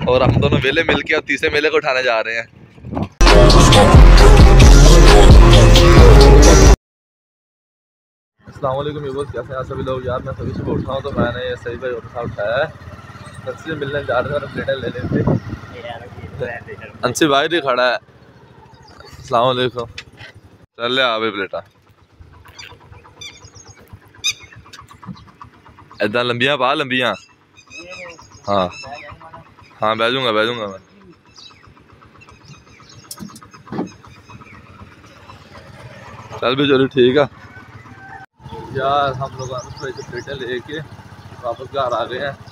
और हम दोनों मेले मिलके अब तीसरे मेले को उठाने जा रहे हैं। अस्सलाम वालेकुम व्यूअर्स, कैसे हैं सभी लोग। यार मैं सभी सुबह उठा हूँ तो मैंने ये सही भाई उठा उठाया है, अंसी से मिलने जा रहे हैं, प्लेटें ले लेते। अंसी भाई भी खड़ा है। अस्सलाम वालेकुम। चल आ भाई प्लेटा इदा लंबियां पा लंबियां। हाँ हाँ बह जाऊंगा मैं। चल भी चलो ठीक है यार। हम लोग प्लेटें लेके वापस घर आ गए हैं।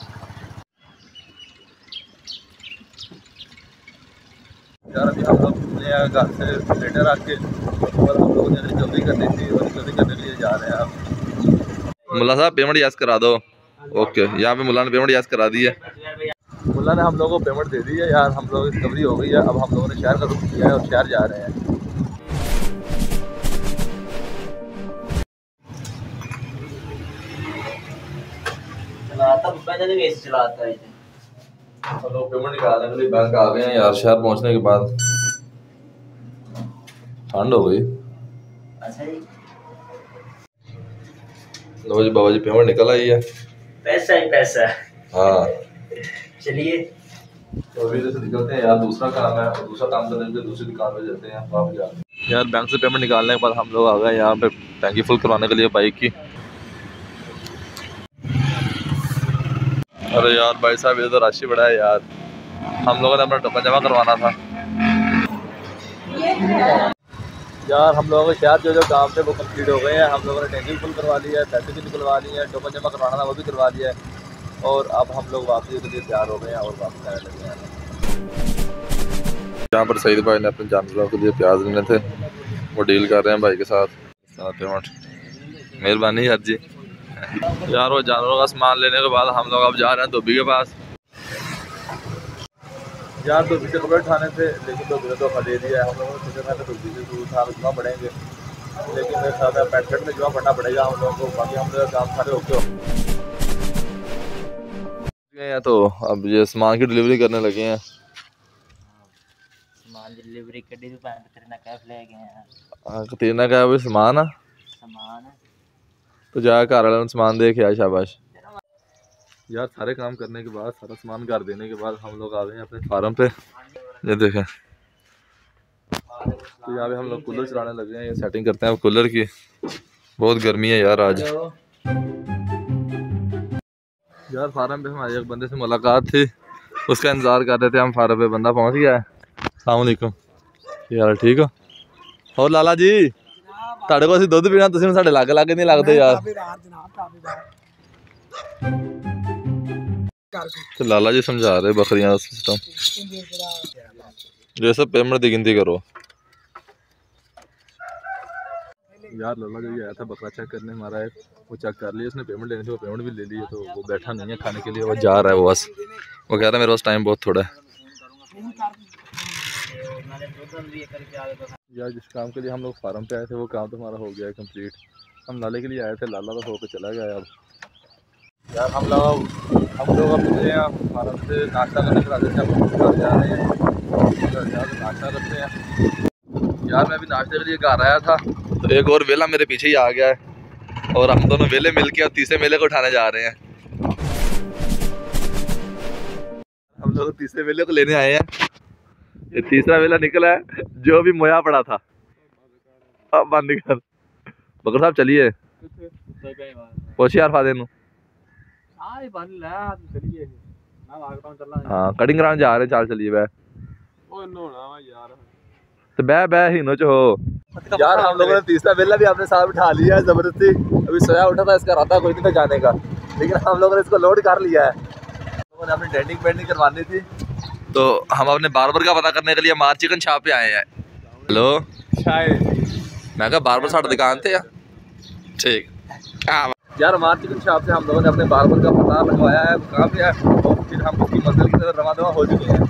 यार अभी हम लोग घर से प्लेटें रख के और हम लोगों ने जल्दी करनी थी और जल्दी करने के लिए जा रहे हैं। अब मुल्ला साहब पेमेंट यस करा दो। ओके, यहाँ पे मुल्ला ने पेमेंट यस करा दी है। मुल्ला ने हम लोगों को पेमेंट दे दी है यार। हम लोग रिकवरी हो गई है। अब हम लोगों ने शहर का रुख किया है और शहर जा रहे हैं। हम लोग पेमेंट निकालने के लिए बैंक आ गए हैं यार। शहर पहुंचने के बाद ठंड हो गई। लो जी बाबा जी पेमेंट निकल आई है। पैसा ही पैसा। हाँ चलिए तो अभी से निकलते हैं यार। दूसरा काम है और दूसरा काम करने के लिए दूसरी दुकान पे जाते हैं वापस जाते यार। बैंक से पेमेंट निकालने के बाद हम लोग आ गए यहाँ पे टैंकी फुल करवाने के लिए बाइक की। अरे यार भाई साहब ये तो राशि बड़ा है यार। हम लोगों ने अपना टोकन जमा करवाना था यार। हम लोगों के शहर जो काम थे वो कंप्लीट हो गए हैं। हम लोगों ने टैंकी फुल करवा लिया है, पैसे भी निकलवा लिए हैं, टोकन जमा करवाना था वो भी करवा लिया है और अब हम लोग वापसी के लिए तैयार हो गए हैं और वापस आने लगे हैं। यहाँ पर सईद भाई ने अपने जानवरों के लिए प्याज लेने थे, वो डील कर रहे हैं भाई के साथ पेमेंट। मेहरबानी यार जी। यार वो जानवरों का सामान लेने के बाद हम लोग अब जा रहे हैं धोबी के पास। यार धोबी से कपड़े उठाने थे लेकिन धोबी ने धोखा दे दिया है। हम लोगों ने सोचा था धोबी से दूर उठा जमा पड़ेंगे लेकिन मेरे साथ पैंट शर्ट में जमा पड़ना पड़ेगा हम लोगों को। बाकी हम लोग काम सारे ओके हो गए हैं तो अब ये सामान की डिलीवरी करने लगे हैं। सामान डिलीवरी कर दी तेरे कैफ ले गए हैं। तेना का भी सामान है तो जा घर वाले सामान दे के आया। शाबाश यार। सारे काम करने के बाद सारा सामान घर देने के बाद हम लोग आ गए हैं अपने फार्म पे। ये देखें तो यहाँ पे हम लोग कूलर चलाने लगे हैं। ये सेटिंग करते हैं कूलर की। बहुत गर्मी है यार आज। यार फार्म पे हमारे एक बंदे से मुलाकात थी, उसका इंतजार कर रहे थे हम। फार्म पे बंदा पहुंच गया है। अस्सलाम वालेकुम यार, ठीक हो? और लाला जी ਤੁਹਾਡੇ ਕੋਲ ਅਸੀਂ ਦੁੱਧ ਪੀਣਾ, ਤੁਸੀਂ ਸਾਡੇ ਲਾਗੇ ਲਾਗੇ ਨਹੀਂ ਲੱਗਦੇ यार। तो लाला जी समझा रहे बकरियां का सिस्टम। ये सब पेमेंट की गिनती करो यार। लाला जी आया था बकरा चेक करने हमारा है, वो चेक कर लिया उसने, पेमेंट लेनी थी वो पेमेंट भी ले ली है। तो वो बैठा नहीं है खाने के लिए, वो जा रहा है। वो बस वो कह रहा है मेरे पास टाइम बहुत थोड़ा है यार। जिस काम के लिए हम लोग फार्म पे आए थे वो काम तो हमारा हो गया है कंप्लीट। हम लाले के लिए आए थे, लाला तो होकर चला गया अब यार। हम लोग अपने फार्म से नाश्ता करने के बाद जा रहे हैं। नाश्ता करते हैं यार। मैं भी नाश्ते के लिए घर आया था तो एक और वेला मेरे पीछे ही आ गया है और हम दोनों वेले मिलके अब तीसरे मेले को उठाने जा रहे हैं। हम लोग तीसरे मेले को लेने आए हैं। ये तीसरा वेला निकला है जो भी मोया पड़ा था। अब बंद कर बकर साहब चलिए पोछी यार फादे नु। हाँ कटिंग कराने जा रहे, चाल चलिए बह तो बह हिनो च हो यार। हम लोगों ने तीसरा वेला भी अपने साथ उठा लिया है जबरदस्ती। अभी सोया उठा था, इसका इरादा कोई नहीं था जाने का लेकिन हम लोगों ने इसको लोड कर लिया है। हम लोगों ने अपनी ट्रेनिंग पेंटिंग करवानी थी तो हम अपने बार्बर का पता करने के लिए मार चिकन शॉप पे आए हैं। हेलो मैं कहा बार्बर साढ़े दुकान थे यार। ठीक यार, मार चिकन शॉप से हम लोगों ने अपने बार्बर का पता लगवाया है कहाँ पे है और फिर हम उसकी मंजिल की तरफ रवा दवा हो चुके हैं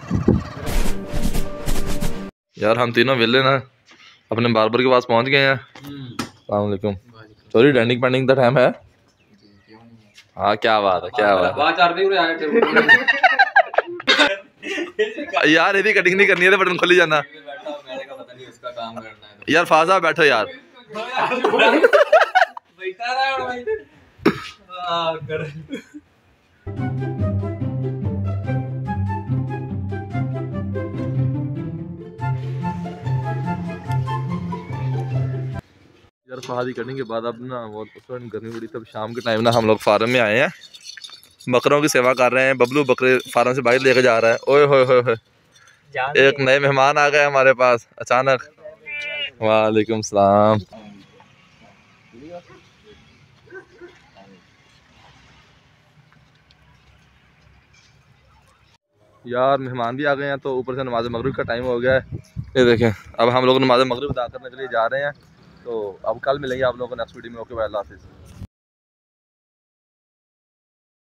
यार। हम तीनों वेले ना अपने बार्बर के पास पहुंच गए हैं। अस्सलाम वालेकुम। सॉरी डेंडिंग पेंडिंग का टाइम है। हाँ क्या बात है, क्या बात है। यार यदि कटिंग नहीं करनी है तो बटन खोली जाना। यार फाजा बैठो यार। यार फहादी कटिंग के बाद अब ना बहुत गर्मी बड़ी, तब शाम के टाइम ना हम लोग फार्म में आए हैं, बकरों की सेवा कर रहे हैं। बबलू बकरे फार्म से बाहर लेके जा रहा है। ओए होए होए होए, एक नए मेहमान आ गए हमारे पास अचानक। वालेकुम सलाम। यार मेहमान भी आ गए हैं, तो ऊपर से नमाज मगरिब का टाइम हो गया है। ये देखें, अब हम लोग नमाज मगरिब अदा करने के लिए जा रहे हैं। तो अब कल मिलेंगे आप लोगों को नेक्स्ट वीडियो में। ओके बाय, अल्लाह हाफिज़।